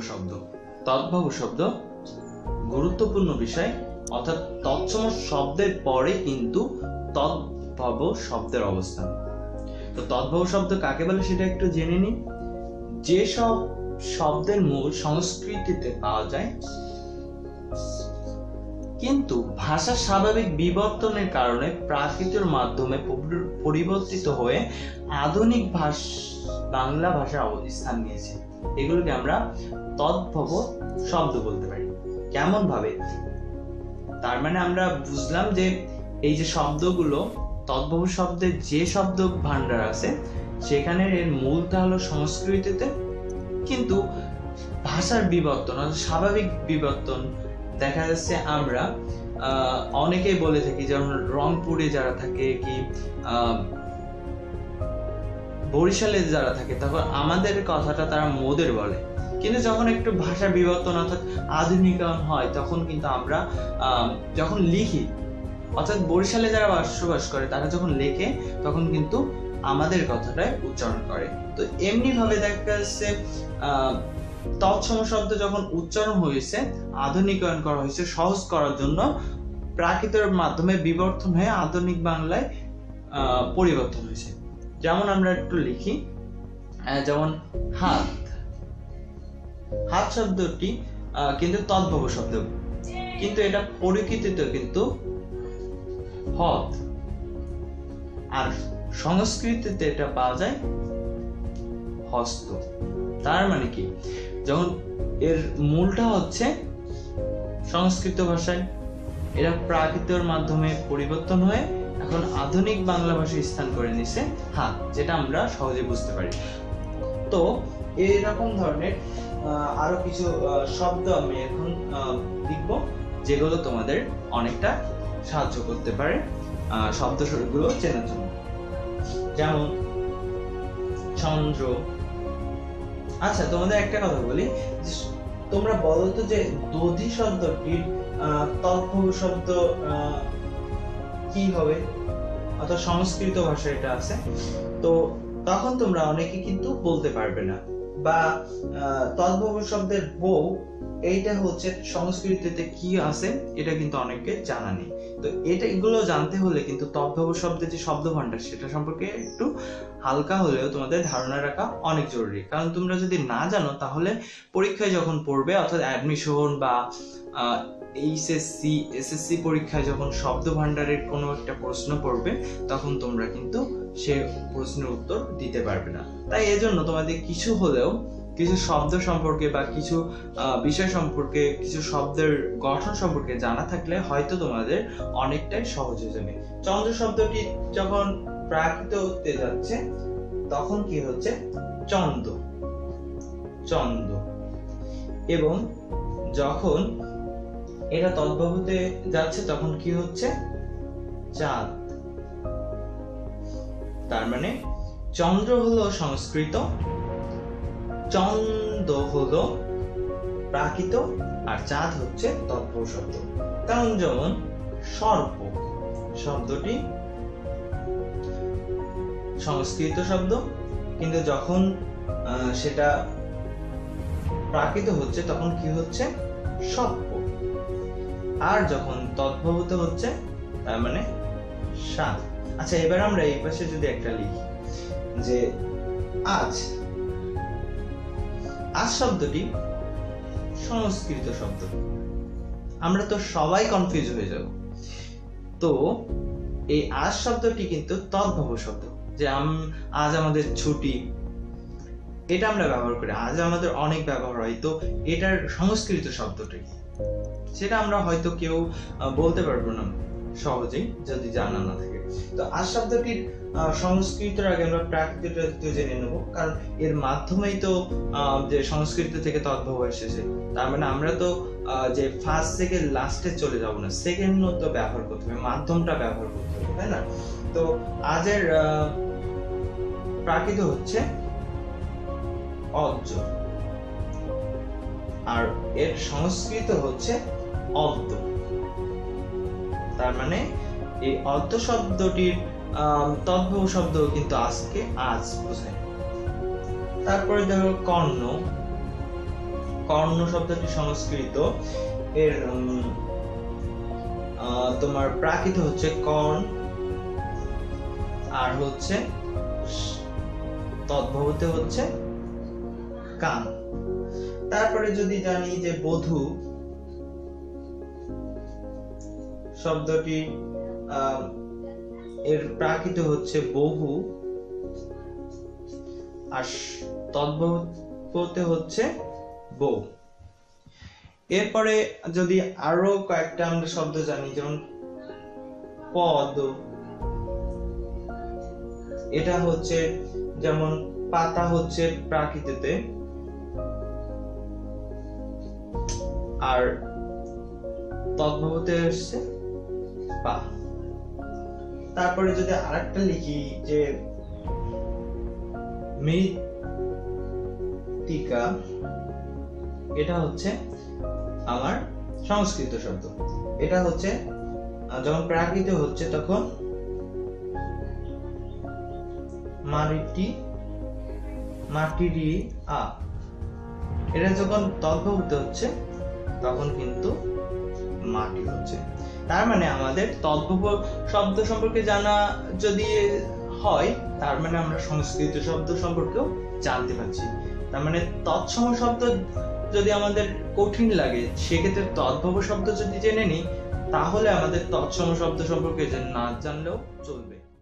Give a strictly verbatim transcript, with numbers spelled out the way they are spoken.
শব্দ। তদ্ভব শব্দ গুরুত্বপূর্ণ বিষয়, অর্থাৎ তৎসম শব্দের পরে কিন্তু তদ্ভব শব্দের অবস্থান। তো তদ্ভব শব্দ কাকে বলে সেটা একটু জেনে নিই। যেসব শব্দের মূল সংস্কৃতিতে পাওয়া যায় কিন্তু ভাষার স্বাভাবিক বিবর্তনের কারণে প্রাকৃতের মাধ্যমে পরিবর্তিত হয়ে আধুনিক বাংলা ভাষায় অবস্থান নিয়েছে, এগুলোকে আমরা তদ্ভব শব্দ বলতে পারি। কেমন ভাবে? তার মানে আমরা বুঝলাম যে এই যে শব্দগুলো, তদ্ভব শব্দের যে শব্দ ভান্ডার আছে সেখানে এর মূলটা হলো সংস্কৃতিতে, কিন্তু ভাষার বিবর্তন, স্বাভাবিক বিবর্তন দেখা যাচ্ছে। আমরা আহ অনেকেই বলে থাকি, যেমন রংপুরে যারা থাকে কি আহ বরিশালে যারা থাকে, তখন আমাদের কথাটা তারা মোদের বলে, কিন্তু যখন একটু ভাষার বিবর্তন অর্থাৎ আধুনিকায়ন হয় তখন কিন্তু আমরা আহ যখন লিখি, অর্থাৎ বরিশালে যারা বসবাস করে তারা যখন লেখে তখন কিন্তু আমাদের কথাটাই উচ্চারণ করে। তো এমনি ভাবে দেখা যাচ্ছে আহ তৎসম শব্দ যখন উচ্চারণ হয়েছে, আধুনিকায়ন করা হয়েছে সহজ করার জন্য, প্রাকৃতের মাধ্যমে বিবর্তন হয়ে আধুনিক বাংলায় আহ পরিবর্তন হয়েছে। যেমন আমরা একটু লিখি, যেমন হাত, হাত শব্দটি কিন্তু তদ্ভব শব্দ, কিন্তু এটা পরিকৃতিতে কিন্তু হত, আর সংস্কৃতিতে এটা পাওয়া যায় হস্ত। তার মানে কি, যখন এর মূলটা হচ্ছে সংস্কৃত ভাষায়, এরা প্রাকৃতের মাধ্যমে পরিবর্তন হয়ে এখন আধুনিক বাংলা ভাষায় স্থান করে নিছে হাত, যেটা আমরা সহজে বুঝতে পারি। তো এইরকম ধরনের আরো কিছু শব্দ আমি এখন লিখব, যেগুলো তোমাদের অনেকটা সাহায্য করতে পারে শব্দ গুলো চেনার জন্য। যেমন চন্দ্র। আচ্ছা, তোমাদের একটা কথা বলি, তোমরা বলো তো যে দধি শব্দটির তদ্ভব শব্দ কি হবে, অর্থাৎ সংস্কৃত ভাষায় এটা আছে। তো তখন তোমরা অনেকে কিন্তু বলতে পারবে না, বা তদ্ভব শব্দের বউ, এইটা হচ্ছে সংস্কৃতিতে কি আছে এটা কিন্তু অনেকে জানা নেই। তো এটা এগুলো জানতে হলে কিন্তু তদ্ভব শব্দের যে শব্দ ভান্ডার সেটা সম্পর্কে একটু হালকা হলেও তোমাদের ধারণা রাখা অনেক জরুরি। কারণ তোমরা যদি না জানো তাহলে পরীক্ষায় যখন পড়বে, অর্থাৎ অ্যাডমিশন বা এইচএসসি এসএসসি পরীক্ষায় যখন শব্দ ভান্ডারের কোনো একটা প্রশ্ন পড়বে, তখন তোমরা কিন্তু সে প্রশ্নের উত্তর দিতে পারবে না। তাই এজন্য তোমাদের কিছু হলেও কিছু শব্দ সম্পর্কে বা কিছু বিষয় সম্পর্কে, কিছু শব্দের গঠন সম্পর্কে জানা থাকলে হয়তো তোমাদের অনেকটাই সহজ হয়ে যাবে। চন্দ্র শব্দটি যখন প্রাকৃত হতে যাচ্ছে তখন কি হচ্ছে চন্দ, চন্দ, এবং যখন এটা তদ্ভব হতে যাচ্ছে তখন কি হচ্ছে চাঁদ। তার মানে চন্দ্র হলো সংস্কৃত, চন্দ হলো প্রাকৃত, আর চাঁদ হচ্ছে তদ্ভব শব্দ। কারণ যেমন সর্প শব্দটি সংস্কৃত শব্দ, কিন্তু যখন সেটা প্রাকৃত হচ্ছে তখন কি হচ্ছে সর্প, আর যখন তদ্ভব হচ্ছে তার মানে সাত। আচ্ছা, এবার আমরা এই পাশে যদি একটা লিখি যে আজ, আজ শব্দটি সংস্কৃত শব্দ, আমরা তো সবাই কনফিউজ হয়ে যাব। তো এই আজ শব্দটি কিন্তু তদ্ভব শব্দ, যে আজ আমাদের ছুটি, এটা আমরা ব্যবহার করি, আজ আমাদের অনেক ব্যবহার হয়। তো এটার সংস্কৃত শব্দটি সেটা আমরা হয়তো কেউ বলতে পারবো না সহজেই যদি জানা না থাকে। তো আজ শব্দটির সংস্কৃতের আগে আমরা প্রাকৃত জেনে নেব, কারণ এর মাধ্যমেই তো যে সংস্কৃত থেকে তদ্ভব এসেছে। তার মানে আমরা তো যে ফার্স্ট থেকে লাস্টে চলে যাব না, সেকেন্ড তো ব্যবহার করতে হবে, মাধ্যমটা ব্যবহার করতে হবে, তাই না? তো আজের প্রাকৃত হচ্ছে অজ্জ, আর এর সংস্কৃত হচ্ছে অদ্য। তার মানে এই অদ্য শব্দটির তদ্ভব শব্দ কিন্তু আজকে আজ বোঝায়। তারপরে দেখো কর্ণ, কর্ণ শব্দটি সংস্কৃত, এর উম, আহ, তোমার প্রাকৃত হচ্ছে কর্ণ, আর হচ্ছে তদ্ভবতে হচ্ছে কান। তারপরে যদি জানি যে বধূ শব্দটি আহ, এর প্রাকৃত হচ্ছে বহু, আর তদ্ভবতে হচ্ছে বউ। এরপরে যদি আরো কয়েকটা আমরা শব্দ জানি, যেমন পদ, এটা হচ্ছে যেমন পাতা হচ্ছে প্রাকৃততে, আর তদ্ভবতে হচ্ছে পা। তারপরে যদি আরেকটা লিখি যে মৃত্তিকা, এটা হচ্ছে আমার সংস্কৃত শব্দ। এটা হচ্ছে যখন প্রাকৃত হচ্ছে তখন মাটিটি মাটিরি আ, এটা যখন তদ্ভবত হচ্ছে তখন কিন্তু মাটি হচ্ছে। তার মানে আমাদের তদ্ভব শব্দ সম্পর্কে জানা যদি হয়, তার মানে আমরা সংস্কৃত শব্দ সম্পর্কেও জানতে পারছি। তার মানে তৎসম শব্দ যদি আমাদের কঠিন লাগে, সেক্ষেত্রে তদ্ভব শব্দ যদি জেনে নিই, তাহলে আমাদের তৎসম শব্দ সম্পর্কে না জানলেও চলবে।